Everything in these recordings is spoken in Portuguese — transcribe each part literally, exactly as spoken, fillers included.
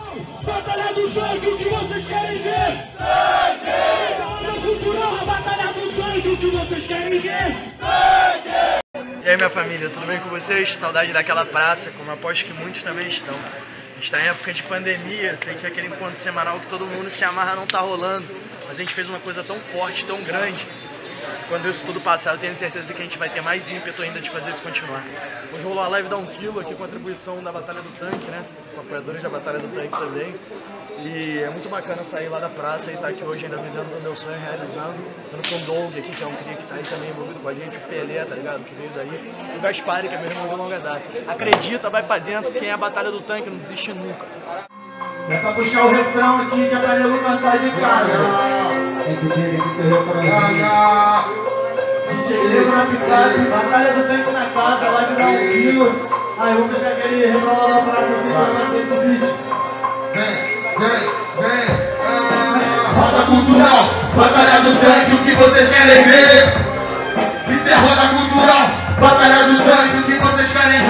Batalha do Tanque, o que vocês querem ver? Sangue! Batalha cultural, a batalha do Tanque, o que vocês querem ver? Sangue! E aí, minha família, tudo bem com vocês? Saudade daquela praça, como aposto que muitos também estão. A gente está em época de pandemia, sei que aquele encontro semanal que todo mundo se amarra não tá rolando, mas a gente fez uma coisa tão forte, tão grande, que quando isso tudo passar, eu tenho certeza que a gente vai ter mais ímpeto ainda de fazer isso continuar. Hoje rolou a live da um quilo aqui com a atribuição da Batalha do Tanque, né? Com apoiadores da Batalha do Tanque também. E é muito bacana sair lá da praça e estar aqui hoje ainda vivendo o meu sonho, realizando. Junto com o Doug aqui, que é um cria que tá aí também envolvido com a gente, o Pelé, tá ligado? Que veio daí. E o Gaspari, que é meu irmão de longa data. Acredita, vai pra dentro, quem é a Batalha do Tanque não desiste nunca. É pra puxar o refrão aqui que é pra eu cantar de casa. Tem que ter, tem que ter refrãozinho. D J Lego na picada, Batalha do Tanque na casa, live da um quilo. Aí vou puxar aquele refrão lá na praça assim pra bater esse beat. Vem! Vem, vem, ah, roda cultural, Batalha do Tanque, o que vocês querem ver? Isso é roda cultural, Batalha do Tanque, o que vocês querem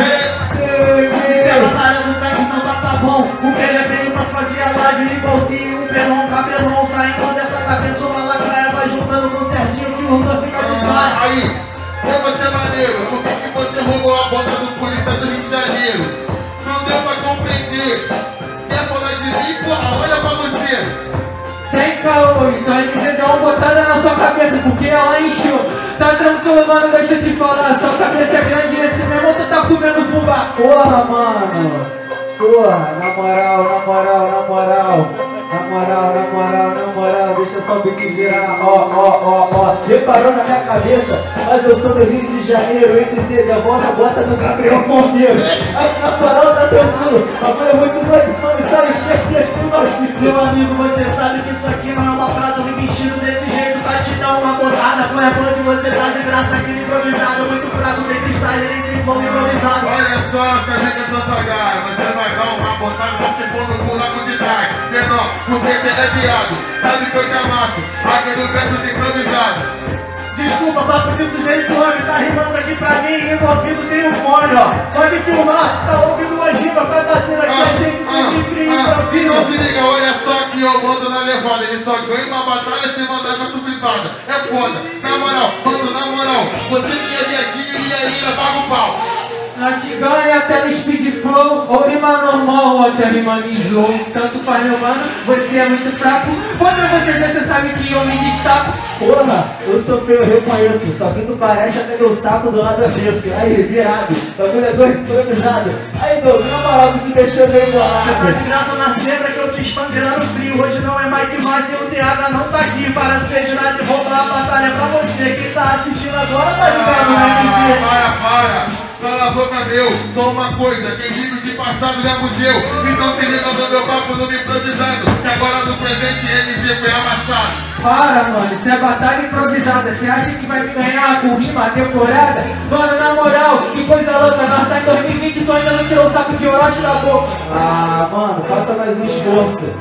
ver? Isso é Batalha do Tanque, então tá, tá bom. O Pelé veio pra fazer a live igualzinho um pelão, cabelão, saindo dessa cabeça, uma lacraia, vai juntando com o Serginho, que o Ruda fica de saia. Aí, é você maneiro, por que, que você roubou a bota do polícia do Rio de Janeiro? Não deu pra compreender. Quer falar de mim, porra, olha pra você. Sem caô, então aí você deu uma botada na sua cabeça, porque ela encheu. Tá tranquilo, mano, deixa eu te falar. Sua cabeça é grande e esse mesmo tu tá comendo fubá. Porra, mano. Porra, na moral, na moral, na moral. Na moral, na moral, na moral. Deixa só o beat virar. Ó, ó, ó, ó. Reparou na minha cabeça, mas eu sou do Rio de Janeiro. M C da bota, bota do Gabriel Monteiro. Aí na moral tá tranquilo. A mulher é muito doida, mano. Sabe o que é que é esse vacilo? Meu amigo, você sabe que isso aqui não é uma prata. Me vestido desse jeito pra te dar uma botada. Qual é onde você tá de graça aqui improvisado? Muito fraco, sem cristal, nem sem fogo improvisado. Olha só, essa gente é sua sagaz. Você vai dar uma botada se você for no buraco de trás. Menor, porque você é viado. Sabe que eu te amasso. Aqui no verso de improvisado. Desculpa, papo de sujeito homem, tá rimando aqui pra mim e no ouvido tem um fone, ó. Pode filmar, tá ouvindo uma rima, vai passando aqui, Ah, a gente ah, sempre cria ah, improviso. então se liga, olha só que eu mando na levada. Ele só ganha uma batalha sem mandar uma suplipada. É foda, na moral, mano, na moral. Você que é viadinho e ainda paga o pau. Na que ganha até no speed flow, ou rima normal, ou até rima em jogo. Tanto faz, meu mano, você é muito fraco. Contra você, você sabe que eu me destaco. Porra, eu sou feio, eu reconheço. Só que tu parece até meu saco do lado avesso. Aí, virado, bagulho é doido, improvisado. Aí, Doug, na moral, tu me deixou meio bolado. Você tá de graça na lembra que eu te espanquei lá no frio. Hoje não é Mike mais, sem o T H não tá aqui. Para ser de nada de roubar a batalha pra você. Quem tá assistindo agora tá ligado no M C. Para, para. Cala a boca, meu, só uma coisa, quem vive de passado é museu. Então se liga no meu papo, no me improvisado, que agora no presente M C foi amassado. Para, mano, isso é batalha improvisada. Você acha que vai me ganhar com rima decorada? Mano, na moral, que coisa louca. Nós tá em dois mil e vinte e tu ainda não tirou o saco de Orochi da boca. Ah, mano, faça mais um esforço.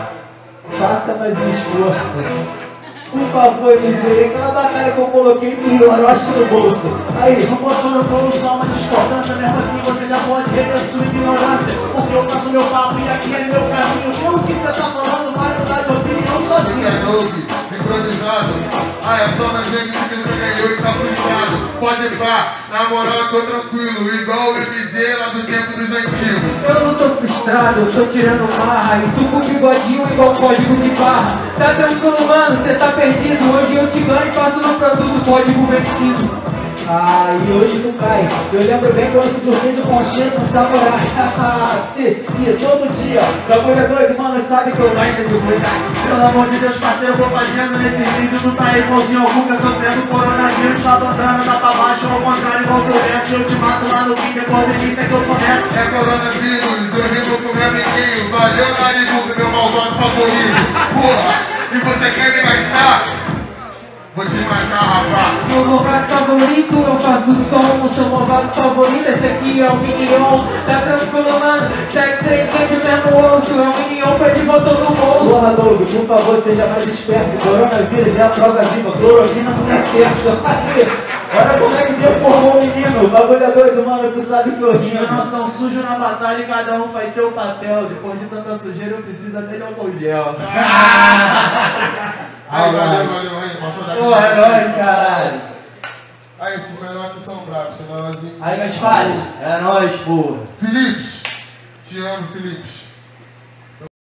Faça mais um esforço. Por favor, miséria, aquela batalha que eu coloquei do Orochi no bolso. Aí, não botou no bolso, só uma discordância. Mesmo assim você já pode ver a sua ignorância. Porque eu faço meu papo e aqui é meu caminho. Tudo que você tá falando vai mudar de opinião sozinho. É novo, improvisado. Ah, é só na gente que nunca ganhou e tá frustrado. Pode pá, na moral eu tô tranquilo. Igual o M Z lá do tempo dos antigos. Eu não tô frustrado, eu tô tirando marra. E tu com bigodinho igual código de barra. Tá tranquilo, mano, cê tá perdido. Hoje eu te ganho e faço no produto código vencido. Ah, e hoje não cai. Eu lembro bem quando tu dormia de conchinha com samurai. E, e todo dia, bagulho é doido, mano, sabe que eu gosto de cuidar. Pelo amor de Deus, parceiro, eu vou fazendo nesse vídeo. Tu tá igualzinho ao Guga, sofrendo coronavírus. Tá andando, tá pra baixo, ao contrário, igual seu verso. Eu te mato lá no fim, depois delícia que eu começo. É coronavírus, eu rimo com meu amiguinho. Valeu, Naribuco, meu malvado favorito. Porra, e você quer me gastar? Vou te matar, rapaz. Meu malvado favorito, eu faço som. O seu malvado favorito, esse aqui é o Minion. Tá tranquilo, mano, segue sem entende mesmo osso. É o Minion, pede botou no bolso. Porra, Doug, por favor, seja mais esperto. Coronavírus é a prova viva, cloroquina não é certo. Olha como é que deformou o menino. O bagulho é doido, mano. Tu sabe que eu Tinha rimo. noção sujo na batalha e cada um faz seu papel. Depois de tanta sujeira, eu preciso até de álcool gel. Aí, valeu, valeu, aí. Passou daqui. Pô, é nóis, caralho. Aí, esses menores que são bravos, senão nós... Aí, Gaspar, é nóis, pô. Filipes. Te amo, Filipes.